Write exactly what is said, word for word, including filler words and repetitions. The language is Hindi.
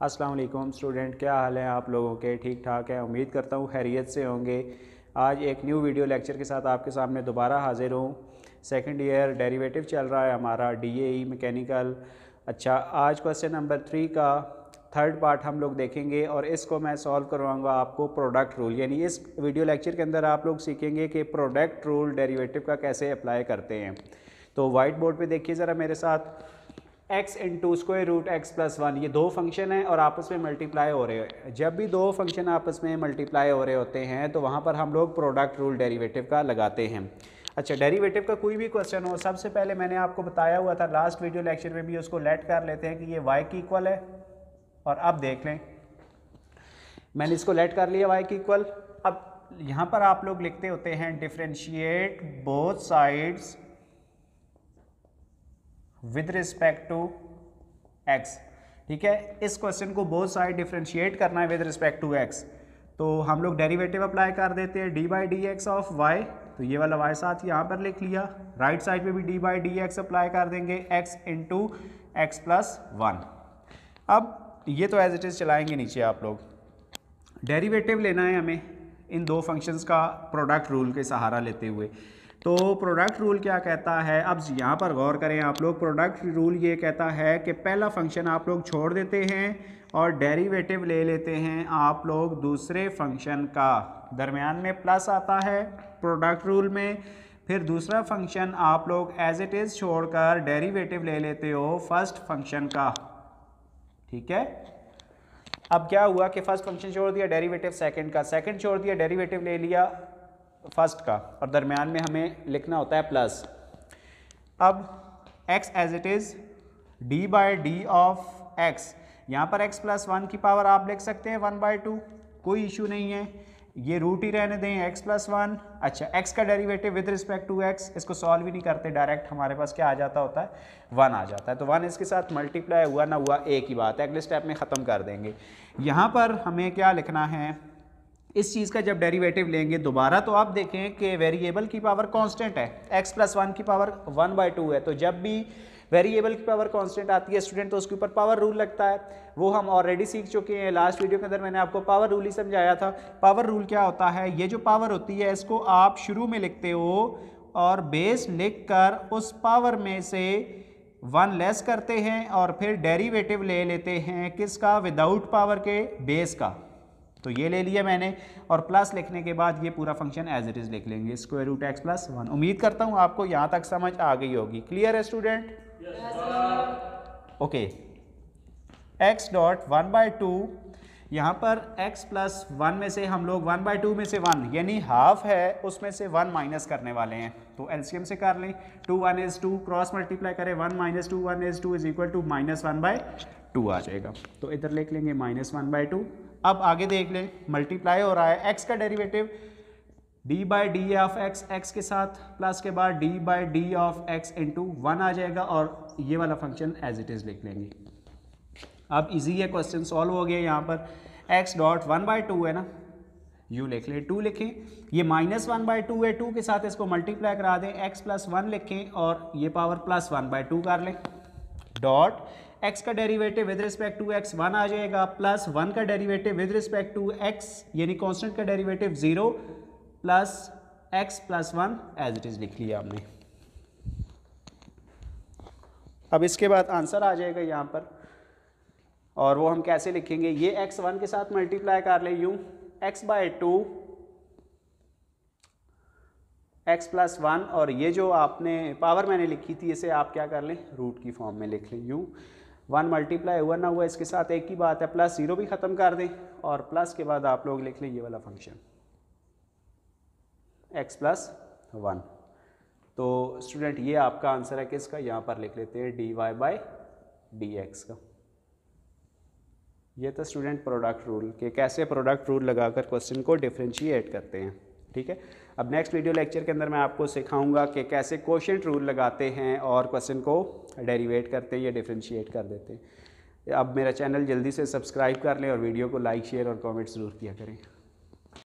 अस्सलाम वालेकुम स्टूडेंट, क्या हाल है आप लोगों के? ठीक ठाक है, उम्मीद करता हूँ खैरियत से होंगे। आज एक न्यू वीडियो लेक्चर के साथ आपके सामने दोबारा हाजिर हूँ। सेकंड ईयर डेरिवेटिव चल रहा है हमारा डीएई मैकेनिकल। अच्छा, आज क्वेश्चन नंबर थ्री का थर्ड पार्ट हम लोग देखेंगे और इसको मैं सॉल्व करवाऊँगा आपको प्रोडक्ट रूल। यानी इस वीडियो लेक्चर के अंदर आप लोग सीखेंगे कि प्रोडक्ट रूल डेरिवेटिव का कैसे अप्लाई करते हैं। तो वाइट बोर्ड पे देखिए ज़रा मेरे साथ, x into square root x plus one, ये दो फंक्शन हैं और आपस में मल्टीप्लाई हो रहे हैं। जब भी दो फंक्शन आपस में मल्टीप्लाई हो रहे होते हैं तो वहाँ पर हम लोग प्रोडक्ट रूल डेरिवेटिव का लगाते हैं। अच्छा, डेरिवेटिव का कोई भी क्वेश्चन हो, सबसे पहले मैंने आपको बताया हुआ था लास्ट वीडियो लेक्चर में भी, उसको लेट कर लेते हैं कि ये y की इक्वल है। और अब देख लें, मैंने इसको लेट कर लिया y की इक्वल। अब यहाँ पर आप लोग लिखते होते हैं differentiate both sides with respect to x। ठीक है, इस क्वेश्चन को बोथ साइड डिफरेंशिएट करना है विद रिस्पेक्ट टू x, तो हम लोग डेरिवेटिव अप्लाई कर देते हैं d by d x of y. तो ये वाला y साथ यहाँ पर लिख लिया, राइट साइड पे भी d by d x apply कर देंगे x into x plus one. अब ये तो एज इट इज़ चलाएंगे नीचे आप लोग। डेरिवेटिव लेना है हमें इन दो फंक्शंस का प्रोडक्ट रूल के सहारा लेते हुए। तो प्रोडक्ट रूल क्या कहता है, अब यहाँ पर गौर करें आप लोग। प्रोडक्ट रूल ये कहता है कि पहला फंक्शन आप लोग छोड़ देते हैं और डेरिवेटिव ले लेते हैं आप लोग दूसरे फंक्शन का। दरमियान में प्लस आता है प्रोडक्ट रूल में, फिर दूसरा फंक्शन आप लोग एज इट इज़ छोड़कर डेरिवेटिव ले लेते हो फर्स्ट फंक्शन का। ठीक है, अब क्या हुआ कि फर्स्ट फंक्शन छोड़ दिया, डेरिवेटिव सेकंड का, सेकंड छोड़ दिया, डेरिवेटिव ले लिया फर्स्ट का, और दरमियान में हमें लिखना होता है प्लस। अब x as it is d by d of x, यहाँ पर x प्लस वन की पावर आप लिख सकते हैं वन बाई टू, कोई इशू नहीं है, ये रूट ही रहने दें x प्लस वन। अच्छा, x का derivative with respect to x, इसको सॉल्व ही नहीं करते, डायरेक्ट हमारे पास क्या आ जाता होता है, वन आ जाता है। तो वन इसके साथ मल्टीप्लाई हुआ ना हुआ एक ही बात है, अगले स्टेप में ख़त्म कर देंगे। यहाँ पर हमें क्या लिखना है, इस चीज़ का जब डेरिवेटिव लेंगे दोबारा, तो आप देखें कि वेरिएबल की पावर कांस्टेंट है, x प्लस वन की पावर वन बाई टू है। तो जब भी वेरिएबल की पावर कांस्टेंट आती है स्टूडेंट, तो उसके ऊपर पावर रूल लगता है। वो हम ऑलरेडी सीख चुके हैं, लास्ट वीडियो के अंदर मैंने आपको पावर रूल ही समझाया था। पावर रूल क्या होता है, ये जो पावर होती है इसको आप शुरू में लिखते हो और बेस लिख कर उस पावर में से वन लेस करते हैं और फिर डेरिवेटिव ले लेते हैं किसका, विदाउट पावर के, बेस का। तो ये ले लिया मैंने, और प्लस लिखने के बाद ये पूरा फंक्शन एज इट इज़ लिख लेंगे, square root x plus one. उम्मीद करता हूँ आपको यहाँ तक समझ आ गई होगी। क्लियर है student? Okay, x dot one by two, यहाँ पर x प्लस वन में से हम लोग वन बाई टू में से वन यानी हाफ है, उसमें से वन माइनस करने वाले हैं। तो एलसीएम से कर लें, two one is two, cross multiply करें, one minus two one is two is equal to minus one by two आ जाएगा। तो इधर लिख लेंगे माइनस वन बाई टू। अब आगे देख लें, मल्टीप्लाई हो रहा है, x का derivative d by d of x, x के साथ प्लस के बाद d by d of x into one आ जाएगा, और ये वाला फंक्शन एज इट इज़ लिख लेंगे। अब इजी है, क्वेश्चन सॉल्व हो गया। यहाँ पर x dot one by two है ना, यू लिख लें, टू लिखें, ये माइनस वन बाई टू है, टू के साथ इसको मल्टीप्लाई करा दें, x प्लस वन लिखें और ये power plus one by two कर लें। डॉट x का derivative with respect to x one आ जाएगा, प्लस वन का derivative with respect to x यानी कांस्टेंट का derivative zero, plus x plus one as it is लिख लिया हमने। अब इसके बाद आंसर आ जाएगा यहाँ पर, और वो हम कैसे लिखेंगे, ये x वन के साथ मल्टीप्लाई कर लें यूँ, x by two x plus one, और ये जो आपने पावर मैंने लिखी थी इसे आप क्या कर लें, रूट की फॉर्म में लिख लें यूँ। वन मल्टीप्लाई हुआ ना हुआ इसके साथ एक ही बात है, प्लस जीरो भी ख़त्म कर दें, और प्लस के बाद आप लोग लिख लें ये वाला फंक्शन x प्लस वन। तो स्टूडेंट ये आपका आंसर है किसका, यहाँ पर लिख लेते हैं d y by d x का। ये तो स्टूडेंट प्रोडक्ट रूल के कैसे प्रोडक्ट रूल लगाकर क्वेश्चन को डिफरेंशिएट करते हैं। ठीक है, अब नेक्स्ट वीडियो लेक्चर के अंदर मैं आपको सिखाऊंगा कि कैसे कोशेंट रूल लगाते हैं और क्वेश्चन को डेरिवेट करते हैं या डिफरेंशिएट कर देते हैं। अब मेरा चैनल जल्दी से सब्सक्राइब कर लें और वीडियो को लाइक शेयर और कमेंट ज़रूर किया करें।